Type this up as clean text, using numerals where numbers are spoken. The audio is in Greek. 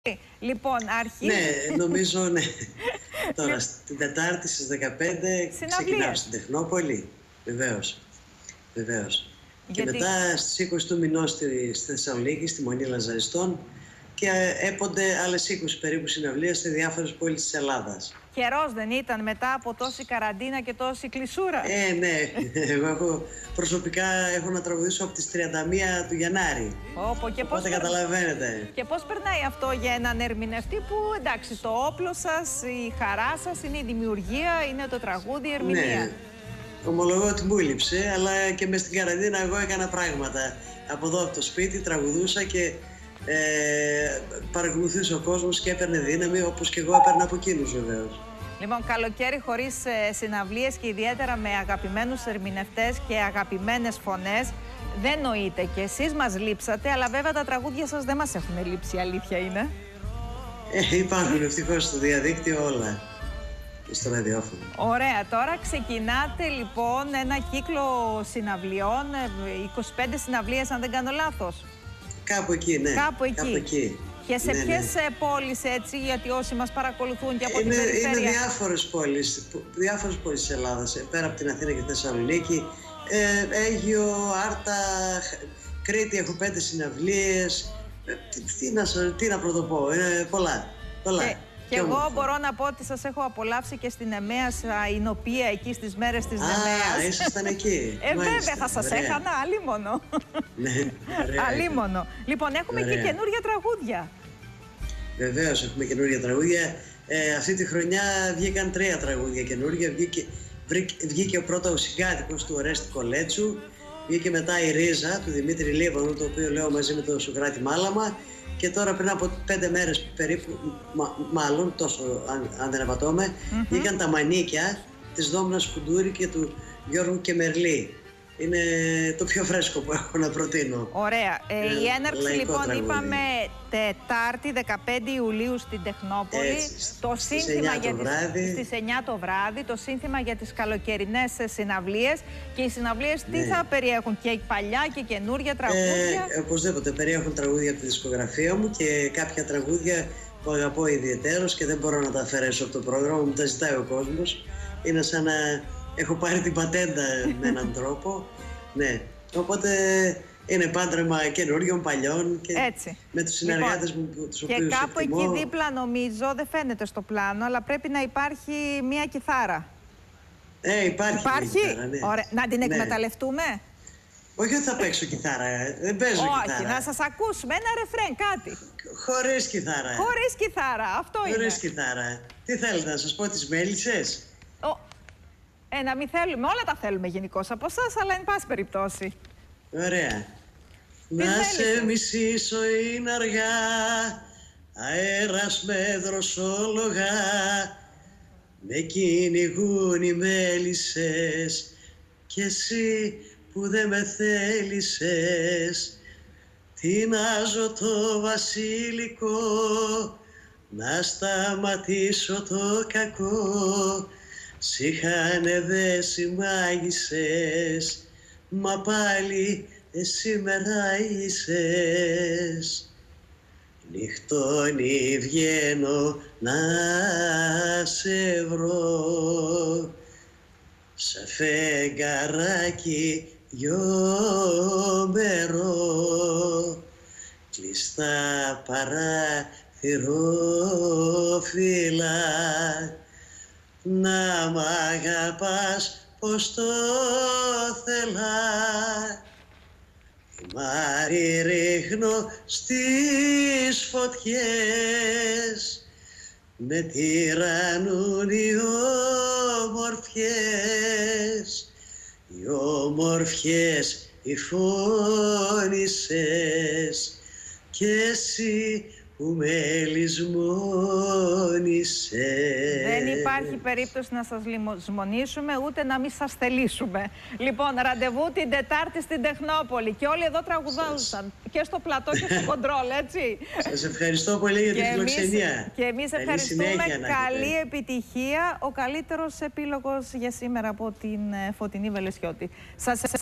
Λοιπόν, αρχίζει. Ναι, νομίζω, ναι. Τώρα, την Τετάρτη στις 15 ξεκινάω στην Τεχνόπολη. Βεβαίως. Βεβαίως. Και μετά στις 20 του μηνός στη Θεσσαλονίκη, στη Μονή Λαζαριστών, και έπονται άλλες 20 περίπου συναυλίες σε διάφορες πόλεις της Ελλάδας. Καιρός δεν ήταν μετά από τόση καραντίνα και τόση κλεισούρα? Ναι. Εγώ προσωπικά έχω να τραγουδήσω από τις 31 του Γενάρη. Οπότε καταλαβαίνετε. Και πώς περνάει αυτό για έναν ερμηνευτή που, εντάξει, το όπλο σας, η χαρά σας είναι η δημιουργία, είναι το τραγούδι, η ερμηνεία. Ναι. Ομολογώ ότι μου λείψε, αλλά και μες στην καραντίνα εγώ έκανα πράγματα. Από εδώ από το σπίτι τραγουδούσα και παρακολουθούσε ο κόσμος και έπαιρνε δύναμη, όπως και εγώ έπαιρνα από εκείνους βεβαίως. Λοιπόν, καλοκαίρι χωρίς συναυλίες και ιδιαίτερα με αγαπημένους ερμηνευτές και αγαπημένες φωνές δεν νοείται. Και εσείς μας λείψατε, αλλά βέβαια τα τραγούδια σας δεν μας έχουν λείψει, η αλήθεια είναι. Υπάρχουν ευτυχώς στο διαδίκτυο όλα και στο ραδιόφωνο. Ωραία, τώρα ξεκινάτε λοιπόν ένα κύκλο συναυλιών, 25 συναυλίες αν δεν κάνω λάθος. Κάπου εκεί, ναι. Κάπου εκεί. Και σε ποιες πόλεις, έτσι, γιατί όσοι μας παρακολουθούν και από την περιφέρεια? Είναι διάφορες πόλεις της Ελλάδας, πέρα από την Αθήνα και Θεσσαλονίκη. Αίγυο, Άρτα, Κρήτη, έχω 5 συναυλίες. Τι να πρωτοπώ, είναι πολλά. Και εγώ μπορώ να πω ότι σας έχω απολαύσει και στην Εμέας Ηνοπία, εκεί στις μέρες της Δεμέας. Ήσασταν εκεί. Βέβαια, θα σας έχανα, αλίμονο. Ναι, αλίμονο. Λοιπόν, έχουμε και καινούργια τραγούδια. Βεβαίως, έχουμε καινούργια τραγούδια. Αυτή τη χρονιά βγήκαν 3 τραγούδια καινούργια. Βγήκε ο πρώτο συγκάτοικος του Ορέστη Κολέτσου. Βγήκε μετά η Ρίζα του Δημήτρη Λίβανου, το οποίο λέω μαζί με τον Σοκράτη Μάλαμα. Και τώρα πριν από 5 μέρες περίπου, μάλλον τόσο αν δεν απατώμε, βγήκαν τα Μανίκια της Δόμνας Κουντούρη και του Γιώργου Κεμερλή. Είναι το πιο φρέσκο που έχω να προτείνω. Ωραία. Η έναρξη λοιπόν τραγούδι. Είπαμε Τετάρτη 15 Ιουλίου στην Τεχνόπολη. Έτσι, το σύνθημα στις 9 το βράδυ, το σύνθημα για τις καλοκαιρινές συναυλίες. Και οι συναυλίες τι θα περιέχουν? Και παλιά και καινούργια τραγούδια? Οπωσδήποτε περιέχουν τραγούδια από τη δισκογραφία μου και κάποια τραγούδια που αγαπώ ιδιαιτέρως και δεν μπορώ να τα αφαιρέσω από το πρόγραμμα μου, τα ζητάει ο κόσμος. Είναι σαν να έχω πάρει την πατέντα με έναν τρόπο. Ναι. Οπότε είναι πάντρεμα καινούριων, παλιών και έτσι. Με τους συνεργάτες μου, τους οποίους και κάπου εκτιμώ. Εκεί δίπλα νομίζω, δεν φαίνεται στο πλάνο, αλλά πρέπει να υπάρχει μία κιθάρα. Υπάρχει. Κιθάρα, ναι. Ωραία. Να την εκμεταλλευτούμε? Όχι ότι θα παίξω κιθάρα, δεν παίζω κιθάρα. Όχι, να σας ακούσουμε ένα ρεφρέν, κάτι. Χωρίς κιθάρα. Χωρίς κιθάρα, αυτό είναι. Χωρίς κιθάρα. Τι θέλετε, να σας πω τις μέλισσες? Να μην θέλουμε, όλα τα θέλουμε γενικώς από εσάς, αλλά εν πάση περιπτώσει. Ωραία. Να σε μισήσω είναι αργά, αέρας με δροσόλογα, με κυνηγούν οι μέλισσες κι εσύ που δεν με θέλησες. Τεινάζω το βασιλικό, να σταματήσω το κακό. Σ' είχανε δέσει μάγισσες, μα πάλι εσύ με ράγισσες. Νυχτώνει βγαίνω να σε βρω, σε φεγγαράκι γιομερό, κλειστά παράθυροφύλλα. Να μ' αγαπάς πως το θέλα, μάρι ρίχνω στις φωτιές, με τυραννούν οι όμορφιες, οι όμορφιες οι φώνησες, κι εσύ που με λησμόνησες. Δεν υπάρχει περίπτωση να σας λησμονήσουμε, ούτε να μην σας θελήσουμε. Λοιπόν, ραντεβού την Τετάρτη στην Τεχνόπολη και όλοι εδώ τραγουδάζουν και στο πλατό και στο κοντρόλ, έτσι. Σας ευχαριστώ πολύ για την φιλοξενία. Και εμείς ευχαριστούμε. Καλή επιτυχία. Ο καλύτερος επίλογος για σήμερα από την Φωτεινή Βελεσιώτη.